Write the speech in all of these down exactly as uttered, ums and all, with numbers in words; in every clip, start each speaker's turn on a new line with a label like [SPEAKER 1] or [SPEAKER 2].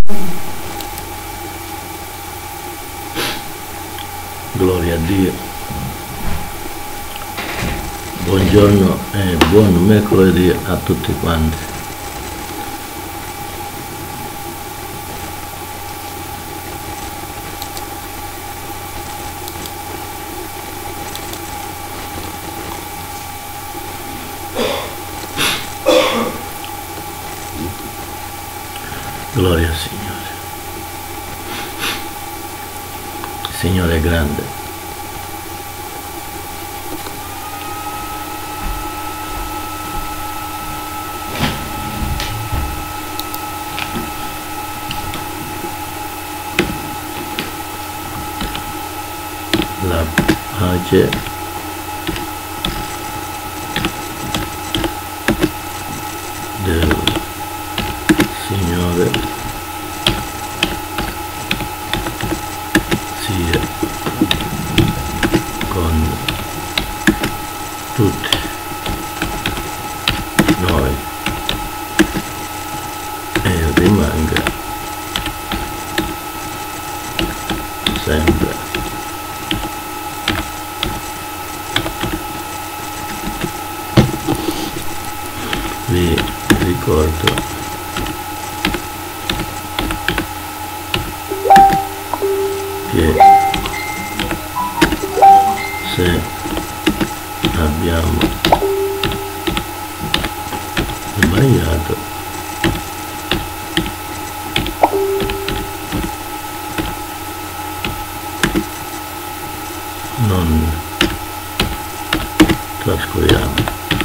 [SPEAKER 1] Gloria a Dio. Buongiorno e buon mercoledì a tutti quanti. Gloria al Signore. Il Signore è grande. La pace del Signore sia con tutti noi e rimanga sempre. Vi ricordo che se abbiamo sbagliato non trascuriamo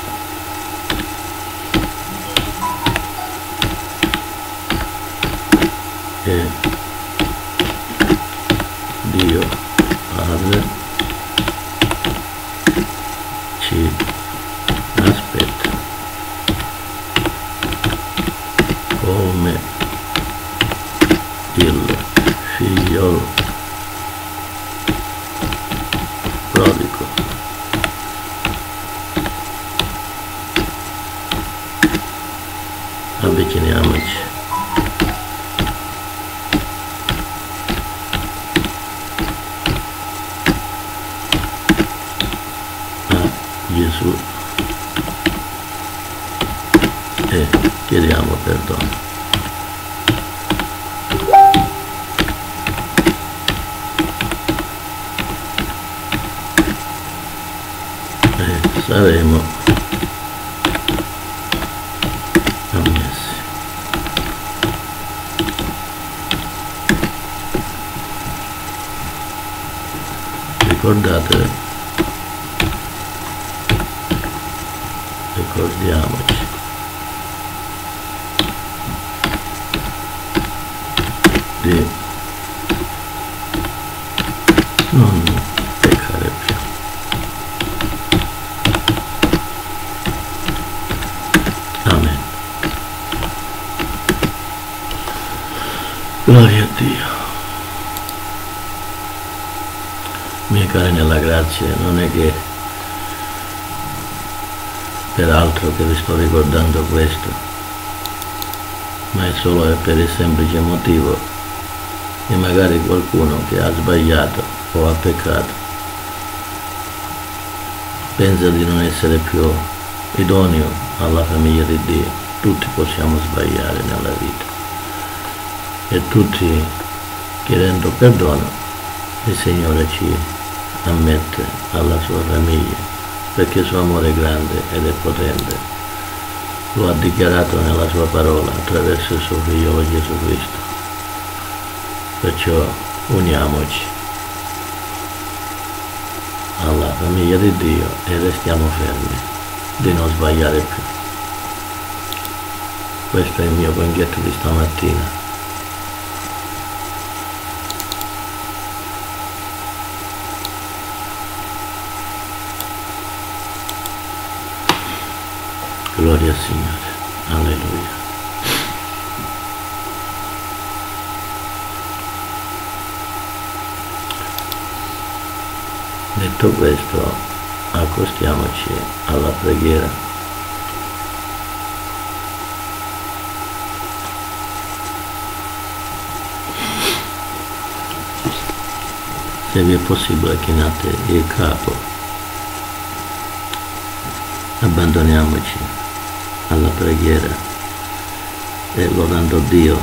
[SPEAKER 1] e Dio Padre ci aspetta come il figliolo prodigo. Avviciniamoci Gesù e chiediamo perdono. E saremo ammessi. Ricordate Ricordiamoci di non peccare più. Amen. Gloria a Dio. Miei cari nella grazia, non è che peraltro che vi sto ricordando questo, ma è solo per il semplice motivo che magari qualcuno che ha sbagliato o ha peccato pensa di non essere più idoneo alla famiglia di Dio. Tutti possiamo sbagliare nella vita e tutti, chiedendo perdono, il Signore ci ammette alla sua famiglia, perché il suo amore è grande ed è potente. Lo ha dichiarato nella sua parola attraverso il suo figliolo Gesù Cristo. Perciò uniamoci alla famiglia di Dio e restiamo fermi di non sbagliare più. Questo è il mio banchetto di stamattina. Gloria al Signore. Alleluia. Detto questo, accostiamoci alla preghiera. se vi è possibile, chinate il capo, abbandoniamoci alla preghiera e lodando Dio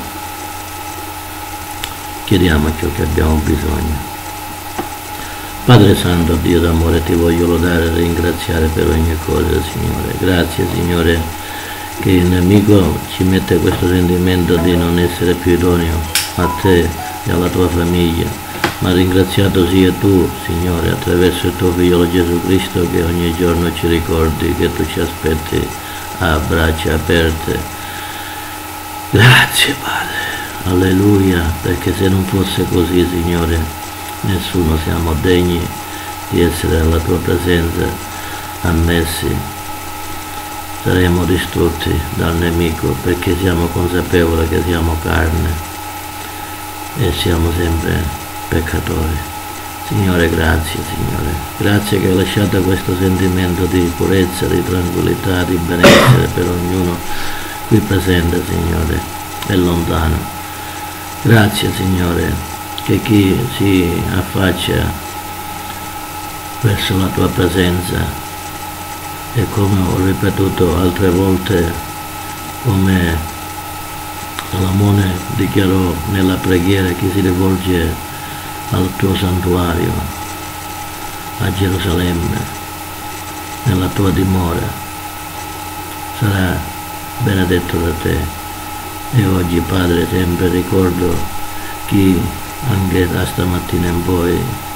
[SPEAKER 1] chiediamo ciò che abbiamo bisogno. Padre Santo, Dio d'amore, ti voglio lodare e ringraziare per ogni cosa, Signore. Grazie, Signore, che il nemico ci mette questo sentimento di non essere più idoneo a te e alla tua famiglia, ma ringraziato sia tu, Signore, attraverso il tuo Figlio Gesù Cristo, che ogni giorno ci ricordi che tu ci aspetti a braccia aperte. Grazie, Padre, alleluia, perché se non fosse così, Signore, nessuno siamo degni di essere alla tua presenza, ammessi, saremo distrutti dal nemico, perché siamo consapevoli che siamo carne e siamo sempre peccatori. Signore, grazie, Signore, grazie che hai lasciato questo sentimento di purezza, di tranquillità, di benessere per ognuno qui presente, Signore, e lontano. Grazie, Signore, che chi si affaccia verso la tua presenza, e come ho ripetuto altre volte, come Salomone dichiarò nella preghiera, chi si rivolge al tuo santuario, a Gerusalemme, nella tua dimora, sarà benedetto da te. E oggi, Padre, sempre ricordo chi anche da stamattina in poi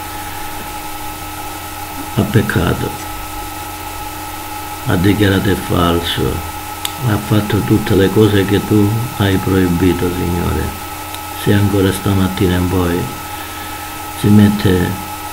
[SPEAKER 1] ha peccato, ha dichiarato il falso, ha fatto tutte le cose che tu hai proibito, Signore. Se ancora stamattina in poi si mette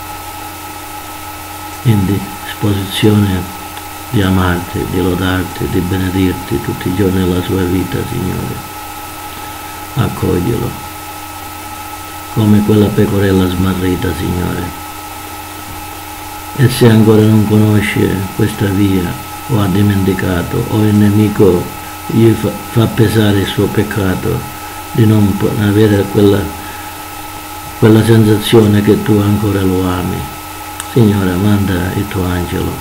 [SPEAKER 1] in disposizione di amarti, di lodarti, di benedirti tutti i giorni della sua vita, Signore, accoglielo come quella pecorella smarrita, Signore. E se ancora non conosce questa via, o ha dimenticato, o il nemico gli fa, fa pesare il suo peccato, di non avere quella, quella sensazione che tu ancora lo ami, Signore, manda il tuo angelo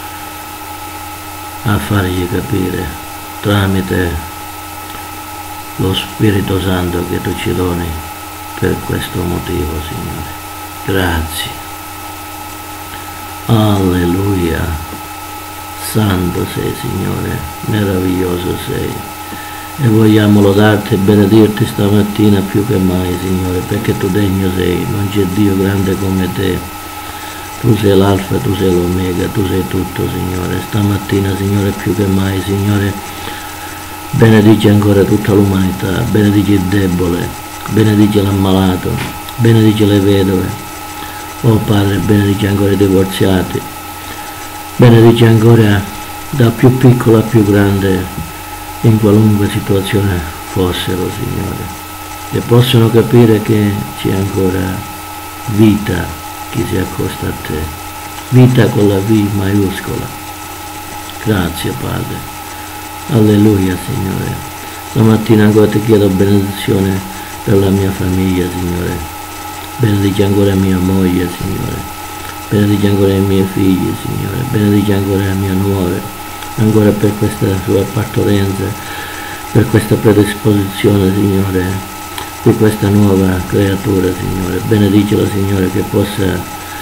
[SPEAKER 1] a fargli capire tramite lo Spirito Santo che tu ci doni. Per questo motivo, Signore, grazie. Alleluia. Santo sei, Signore, meraviglioso sei. E vogliamo lodarti e benedirti stamattina più che mai, Signore, perché tu degno sei, non c'è Dio grande come te. Tu sei l'alfa, tu sei l'omega, tu sei tutto, Signore. Stamattina, Signore, più che mai, Signore, benedici ancora tutta l'umanità, benedici il debole, benedice l'ammalato, benedice le vedove, oh Padre, benedice ancora i divorziati, benedice ancora da più piccolo a più grande, in qualunque situazione fossero, Signore, che possano capire che c'è ancora vita chi si accosta a te, vita con la V maiuscola. Grazie, Padre, alleluia, Signore. Stamattina ancora ti chiedo benedizione per la mia famiglia, Signore, benedici ancora mia moglie, Signore, benedici ancora i miei figli, Signore, benedici ancora la mia nuora, ancora per questa sua partorenza, per questa predisposizione, Signore, di questa nuova creatura, Signore, benedicela, Signore, che possa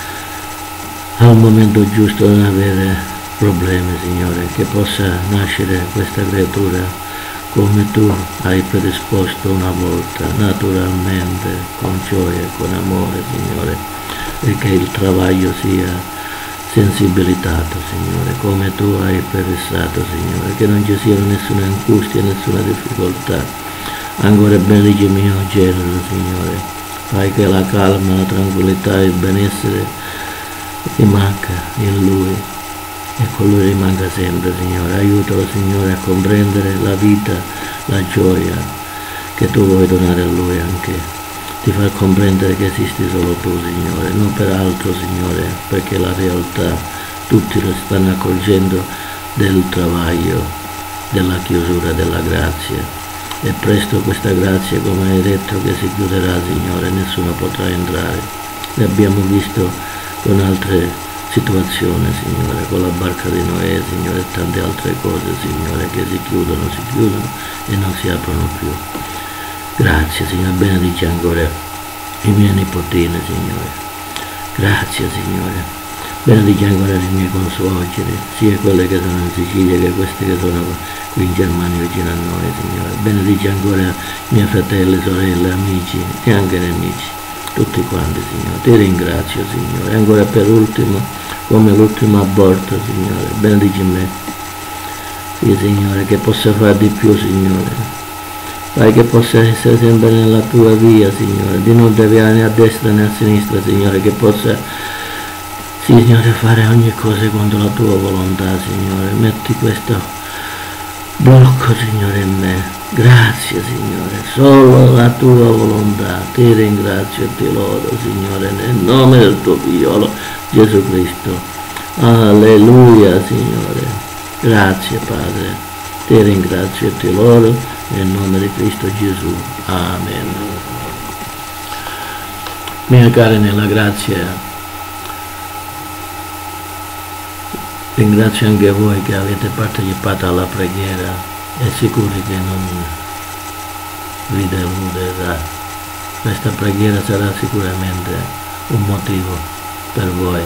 [SPEAKER 1] al momento giusto non avere problemi, Signore, che possa nascere questa creatura come tu hai predisposto una volta, naturalmente, con gioia, con amore, Signore, e che il travaglio sia sensibilitato, Signore, come tu hai prefissato, Signore, che non ci sia nessuna angustia, nessuna difficoltà. Ancora benedici mio genero, Signore, fai che la calma, la tranquillità e il benessere rimanga in lui, e con lui rimanga sempre, Signore. Aiutalo, Signore, a comprendere la vita, la gioia che tu vuoi donare a lui, anche ti far comprendere che esisti solo tu, Signore, non per altro, Signore, perché la realtà tutti lo stanno accorgendo del travaglio, della chiusura della grazia, e presto questa grazia, come hai detto, che si chiuderà, Signore, nessuno potrà entrare. le abbiamo visto con altre situazioni, Signore, con la barca di Noè, Signore, e tante altre cose, Signore, che si chiudono, si chiudono e non si aprono più. Grazie, Signore, benedici ancora i miei nipotini, Signore. Grazie, Signore. Benedici ancora i miei consuoceri, sia quelle che sono in Sicilia che queste che sono qui in Germania vicino a noi, Signore. Benedici ancora i miei fratelli, sorelle, amici e anche nemici, tutti quanti, Signore. Ti ringrazio, Signore. E ancora per ultimo, come l'ultimo aborto, Signore, benedici me. Sì, Signore, che possa fare di più, Signore. Fai che possa essere sempre nella tua via, Signore, di non deviare né a destra né a sinistra, Signore, che possa, Signore, fare ogni cosa secondo la tua volontà, Signore. Metti questo blocco, Signore, in me. Grazie, Signore, solo la tua volontà. Ti ringrazio e ti lodo, Signore, nel nome del tuo figliolo Gesù Cristo. Alleluia, Signore. Grazie, Padre. Ti ringrazio e ti lodo nel nome di Cristo Gesù. Amen. Miei cari nella grazia, ringrazio anche voi che avete partecipato alla preghiera e sicuri che non vi deluderà. Questa preghiera sarà sicuramente un motivo per voi.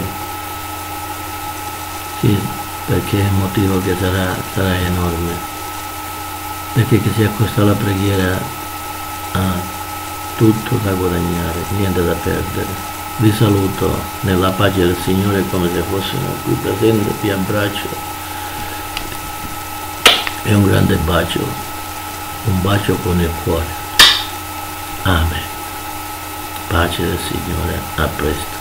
[SPEAKER 1] Sì, perché è un motivo che sarà, sarà enorme. Perché chi si accosta alla preghiera ha tutto da guadagnare, niente da perdere. Vi saluto nella pace del Signore come se fossimo qui presenti, vi abbraccio e un grande bacio, un bacio con il cuore. Amen. Pace del Signore, a presto.